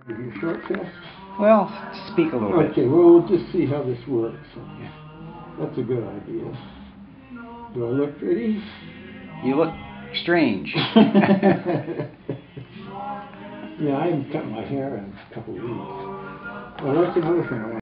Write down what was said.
Give you a short test? Well, speak a little bit. Okay, well, we'll just see how this works. Okay. That's a good idea. Do I look pretty? You look strange. Yeah, I haven't cut my hair in a couple of weeks. Well, that's another thing I want.